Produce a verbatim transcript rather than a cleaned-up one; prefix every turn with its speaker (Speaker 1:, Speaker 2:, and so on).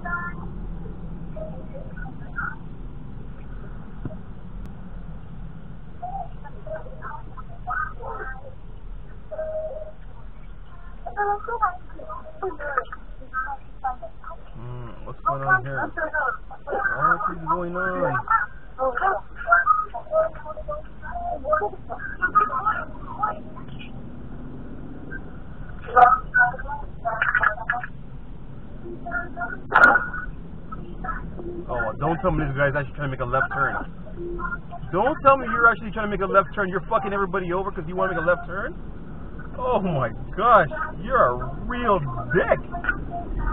Speaker 1: Mm, what's going on here? What is going on? Oh, don't tell me this guy's actually trying to make a left turn. Don't tell me you're actually trying to make a left turn. You're fucking everybody over because you want to make a left turn? Oh my gosh, you're a real dick.